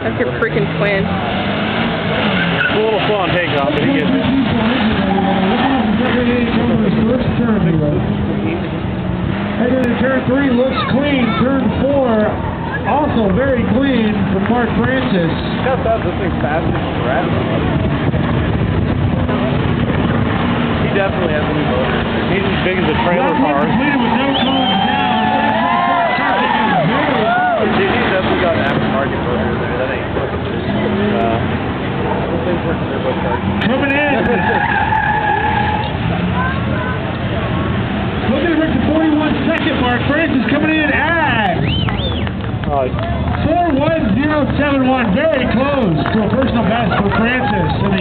That's your freaking twin. It's a little slow on takeoff, but he gets it. Headed to turn 3, looks clean. Turn 4, also very clean from Mark Francis. This thing's fast as crap. He definitely has a new motor. He's as big as a trailer car. Completed with no cones down. He's definitely got an aftermarket motor in there. That ain't fucking just. Those things work turbo charged. Coming in. Looking at the 41-second mark. Francis coming in at 41071. Very close to a personal best for Francis.